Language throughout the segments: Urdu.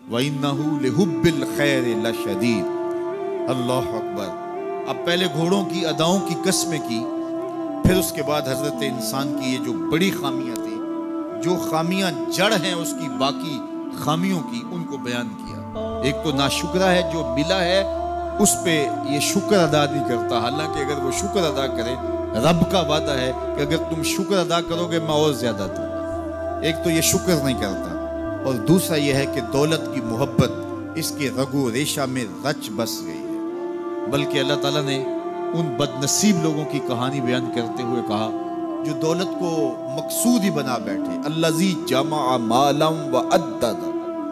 وَإِنَّهُ لِحُبِّ الْخَيْرِ لَشَدِيدٌ۔ اللہ اکبر۔ اب پہلے گھوڑوں کی اداؤں کی قسمیں کی، پھر اس کے بعد حضرت انسان کی یہ جو بڑی خامیاں تھیں، جو خامیاں جڑ ہیں اس کی باقی خامیوں کی، ان کو بیان کیا۔ ایک تو ناشکرہ ہے، جو ملا ہے اس پہ یہ شکر ادا نہیں کرتا، حالانکہ اگر وہ شکر ادا کرے، رب کا وعدہ ہے کہ اگر تم شکر ادا کرو گے میں اور زیادہ دوں۔ ایک تو یہ شکر نہیں کرتا، اور دوسرا یہ ہے کہ دولت کی محبت اس کے رگ و ریشہ میں رچ بس گئی ہے۔ بلکہ اللہ تعالیٰ نے ان بد نصیب لوگوں کی کہانی بیان کرتے ہوئے کہا جو دولت کو مقصود ہی بنا بیٹھے، الذی جمع مالا وعدد۔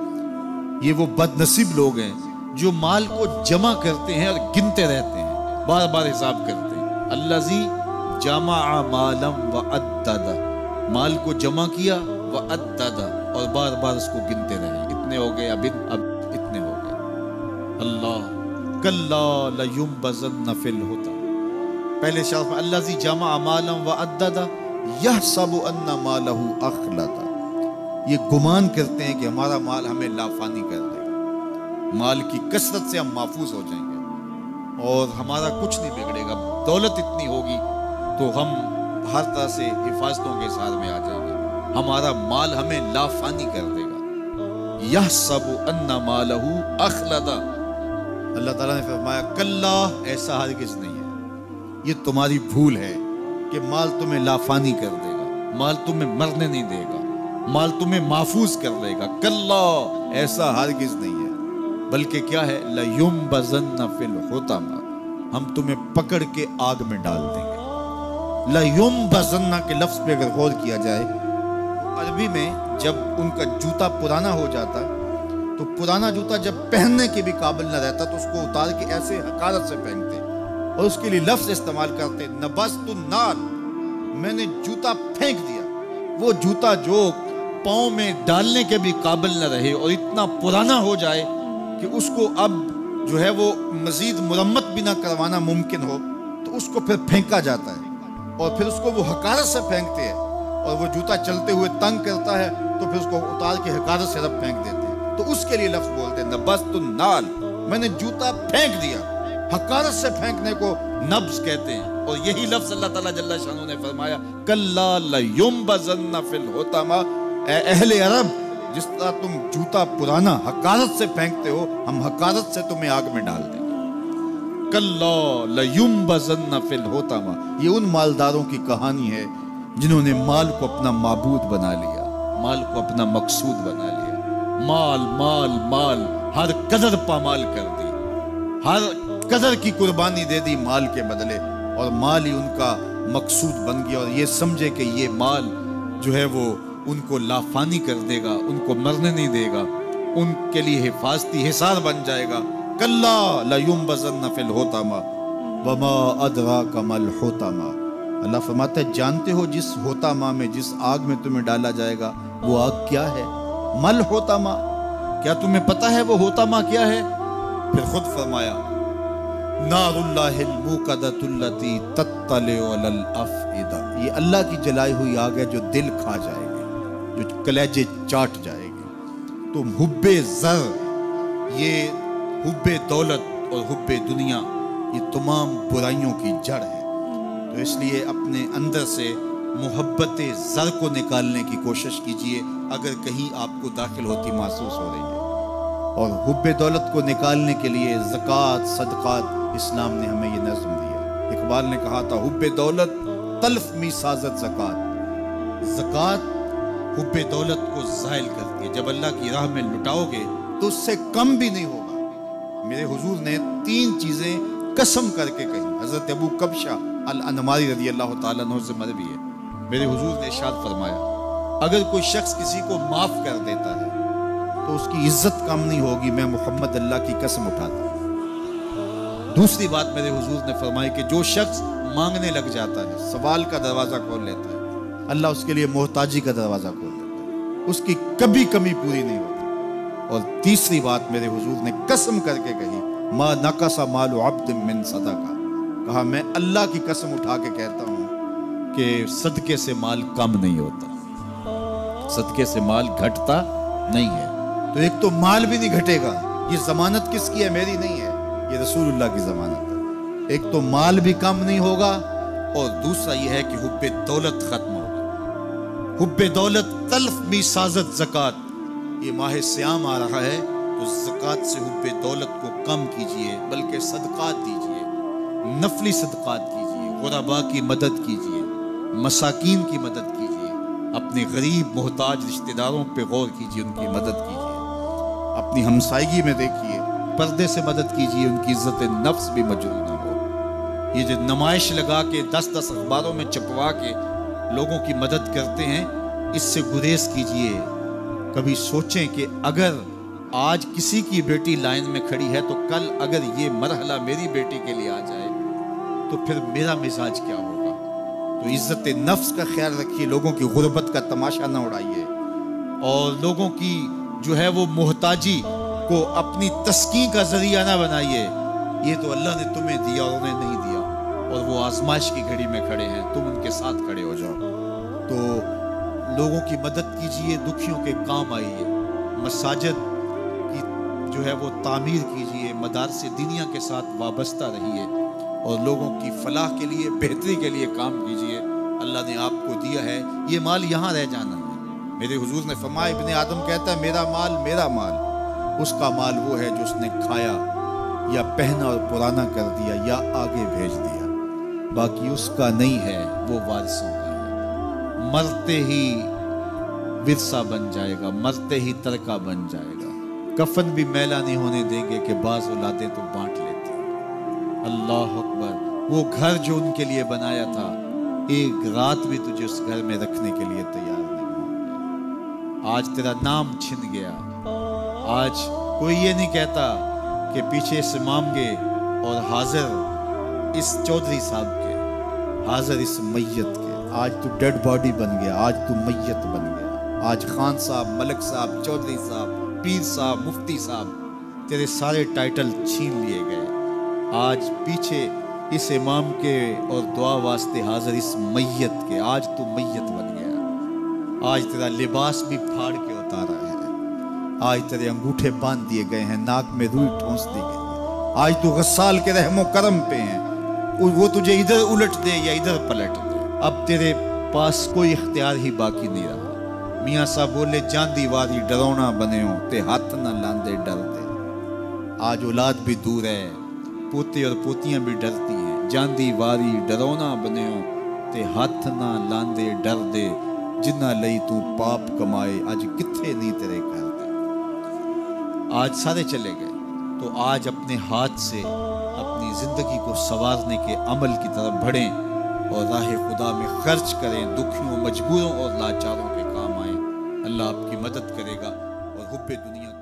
یہ وہ بد نصیب لوگ ہیں جو مال کو جمع کرتے ہیں اور گنتے رہتے ہیں، بار بار حساب کرتے ہیں۔ الذی جمع مالا وعدد، مال کو جمع کیا، وعدد، اور بار بار اس کو گنتے رہے، اتنے ہو گئے، اب اتنے ہو گئے۔ اللہ کلا لینبذن فی الحطمہ۔ پہلے شاف میں الذی جمع مالا وعدد یحسب ان مالہ اخلد۔ یہ گمان کرتے ہیں کہ ہمارا مال ہمیں لافانی کر دے گا، مال کی کثرت سے ہم محفوظ ہو جائیں گے اور ہمارا کچھ نہیں بگڑے گا، دولت اتنی ہوگی تو ہم ہر طرح سے حفاظتوں کے ساتھ میں آ جائیں گے، ہمارا مال ہمیں لافانی کر دے گا۔ یحسب ان مالہ اخلد۔ اللہ تعالیٰ نے فرمایا کلا، ایسا ہرگز نہیں ہے، یہ تمہاری بھول ہے کہ مال تمہیں لافانی کر دے گا، مال تمہیں مرنے نہیں دے گا، مال تمہیں محفوظ کر دے گا۔ کلا، ایسا ہرگز نہیں ہے، بلکہ کیا ہے، لَيُنبَذَنَّ فِي الْحُطَمَةِ، ہم تمہیں پکڑ کے آگ میں ڈال دیں گے۔ لَيُنبَذَنَّ کے لفظ پہ اگر غور کیا جائے، عربی میں جب ان کا جوتا پرانا ہو جاتا تو پرانا جوتا جب پہننے کے بھی قابل نہ رہتا تو اس کو اتار کے ایسے حقارت سے پہنتے اور اس کے لیے لفظ استعمال کرتے، نبذت النعل، میں نے جوتا پھینک دیا۔ وہ جوتا جو پاؤں میں ڈالنے کے بھی قابل نہ رہے اور اتنا پرانا ہو جائے کہ اس کو اب جو ہے وہ مزید مرمت بھی نہ کروانا ممکن ہو، تو اس کو پھر پھینکا جاتا ہے اور پھر اس کو وہ حقارت سے پھینکتے ہیں، اور وہ جوتا چلتے ہوئے تنگ کرتا ہے تو پھر اس کو اتار کے حقارت سے رب پھینک دیتے ہیں، تو اس کے لیے لفظ بولتے ہیں نبذت النعل، میں نے جوتا پھینک دیا۔ حقارت سے پھینکنے کو نبض کہتے ہیں، اور یہی لفظ اللہ تعالیٰ جل شانہ نے فرمایا کلا لینبذن فی الحطمہ۔ اے اہل عرب، جس طرح تم جوتا پرانا حقارت سے پھینکتے ہو، ہم حقارت سے تمہیں آگ میں ڈال دیں گے۔ کلا لینبذن فی الحطمہ۔ یہ ان مالداروں کی کہانی ہے جنہوں نے مال کو اپنا معبود بنا لیا، مال کو اپنا مقصود بنا لیا، مال مال مال، ہر قدر پامال کر دی، ہر قدر کی قربانی دے دی مال کے بدلے، اور مال ہی ان کا مقصود بن گیا، اور یہ سمجھے کہ یہ مال جو ہے وہ ان کو لافانی کر دے گا، ان کو مرنے نہیں دے گا، ان کے لیے حفاظتی حصار بن جائے گا۔ کلا لینبذن فی الحطمہ وما ادراک ما الحطمہ۔ اللہ فرماتا ہے جانتے ہو جس حطمہ میں، جس آگ میں تمہیں ڈالا جائے گا، وہ آگ کیا ہے؟ ما الحطمہ، کیا تمہیں پتا ہے وہ حطمہ کیا ہے؟ پھر خود فرمایا نار اللہ الموقدۃ التی تطلع علی الافئدہ، یہ اللہ کی جلائی ہوئی آگ ہے جو دل کھا جائے گی، جو کلیجے چاٹ جائے گی۔ تو حب زر، یہ حب دولت اور حب دنیا، یہ تمام برائیوں کی جڑ ہے، تو اس لیے اپنے اندر سے محبت زر کو نکالنے کی کوشش کیجئے اگر کہیں آپ کو داخل ہوتی محسوس ہو رہی ہے، اور حب دولت کو نکالنے کے لیے زکوٰۃ، صدقات، اسلام نے ہمیں یہ نظم دیا۔ اقبال نے کہا تھا حب دولت تلف می سازت زکوٰۃ، زکوٰۃ حب دولت کو زائل کرتی ہے، جب اللہ کی راہ میں لٹاؤ گے تو اس سے کم بھی نہیں ہوگا۔ میرے حضور نے 3 چیزیں قسم کر کے کہی، حضرت ابو کبشہ الانماری رضی اللہ تعالیٰ عنہ سے مروی ہے، میرے حضور نے ارشاد فرمایا اگر کوئی شخص کسی کو معاف کر دیتا ہے تو اس کی عزت کم نہیں ہوگی، میں محمد اللہ کی قسم اٹھاتا ہوں۔ دوسری بات میرے حضور نے فرمائی کہ جو شخص مانگنے لگ جاتا ہے، سوال کا دروازہ کھول لیتا ہے، اللہ اس کے لیے محتاجی کا دروازہ کھول دیتا ہے، اس کی کبھی کمی پوری نہیں ہوتی۔ اور تیسری بات میرے حضور نے قسم کر کے کہی ما نقص مال عبد من صدقہ، کہا میں اللہ کی قسم اٹھا کے کہتا ہوں کہ صدقے سے مال کم نہیں ہوتا، صدقے سے مال گھٹتا نہیں ہے۔ تو ایک تو مال بھی نہیں گھٹے گا. یہ ضمانت کس کی ہے؟ میری نہیں ہے, یہ رسول اللہ کی ضمانت ہے. ایک تو مال بھی کم نہیں ہوگا, اور دوسرا یہ ہے کہ حب دولت ختم ہوگا. حب دولت تلف می سازت زکات. یہ ماہ سیام آ رہا ہے تو زکات سے حب دولت کو کم کیجئے, بلکہ صدقات دیجئے, نفلی صدقات کیجئے, غربا کی مدد کیجئے, مساکین کی مدد کیجئے, اپنے غریب محتاج رشتہ داروں پہ غور کیجئے, ان کی مدد کیجئے. اپنی ہمسائیگی میں دیکھیے, پردے سے مدد کیجئے, ان کی عزت نفس بھی مجروح نہ ہو. یہ جو نمائش لگا کے 10 اخباروں میں چھپوا کے لوگوں کی مدد کرتے ہیں, اس سے گریز کیجئے. کبھی سوچیں کہ اگر آج کسی کی بیٹی لائن میں کھڑی ہے تو کل اگر یہ مرحلہ میری بیٹی کے لیے آ جائے تو پھر میرا مزاج کیا ہوگا. تو عزت نفس کا خیال رکھیے, لوگوں کی غربت کا تماشا نہ اڑائیے, اور لوگوں کی جو ہے وہ محتاجی کو اپنی تسکین کا ذریعہ نہ بنائیے. یہ تو اللہ نے تمہیں دیا اور انہیں نہیں دیا, اور وہ آزمائش کی گھڑی میں کھڑے ہیں, تم ان کے ساتھ کھڑے ہو جاؤ. تو لوگوں کی مدد کیجئے, دکھیوں کے کام آئیے, مساجد کی جو ہے وہ تعمیر کیجئے, مدارس دینیا کے ساتھ وابستہ رہیے, اور لوگوں کی فلاح کے لیے, بہتری کے لیے کام کیجئے. اللہ نے آپ کو دیا ہے, یہ مال یہاں رہ جانا ہے. میرے حضور نے فرمایا, ابن آدم کہتا ہے میرا مال میرا مال. اس کا مال وہ ہے جو اس نے کھایا یا پہنا اور پرانا کر دیا یا آگے بھیج دیا. باقی اس کا نہیں ہے, وہ وارثوں کا ہے. مرتے ہی ورثہ بن جائے گا, مرتے ہی ترکہ بن جائے گا. کفن بھی میلا نہیں ہونے دیں گے کہ بعض اولادیں تو بانٹ لیتی ہیں. اللہ اکبر. وہ گھر جو ان کے لیے بنایا تھا, ایک رات بھی تجھے اس گھر میں رکھنے کے لیے تیار نہیں ہوں گے. آج تیرا نام چھن گیا. آج کوئی یہ نہیں کہتا کہ پیچھے اس امام کے اور حاضر اس چودھری صاحب کے, حاضر اس میت کے. آج تو ڈیڈ باڈی بن گیا, آج تو میت بن گیا. آج خان صاحب, ملک صاحب, چودھری صاحب, پیر صاحب, مفتی صاحب, تیرے سارے ٹائٹل چھین لیے گئے. آج پیچھے اس امام کے اور دعا واسطے حاضر اس میت کے, آج تو میت بن گیا. آج تیرا لباس بھی پھاڑ کے اتارا ہے. آج تیرے انگوٹھے باندھ دیے گئے ہیں, ناک میں روئی ٹھونس دی گئی ہے. آج تو غسال کے رحم و کرم پہ ہیں, وہ تجھے ادھر الٹ دے یا ادھر پلٹ دے. اب تیرے پاس کوئی اختیار ہی باقی نہیں رہا. میاں صاحب بولے, جاندی واری ڈرونا بنے ہو تے ہاتھ نہ لاندے ڈرتے. آج اولاد بھی دور ہے, پوتے اور پوتیاں بھی ڈرتی ہیں. جاندی واری ڈرونا بنے ہو تے ہاتھ نہ لاندے ڈر دے. جنہ لئی تو پاپ کمائے, آج کتھے نہیں تیرے کر دے. آج سارے چلے گئے, تو آج اپنے ہاتھ سے اپنی زندگی کو سنوارنے کے عمل کی طرف بڑھیں اور راہ خدا میں خرچ کریں. دکھیوں, مجبوروں اور لاچاروں کے کام آئیں. اللہ آپ کی مدد کرے گا اور حب دنیا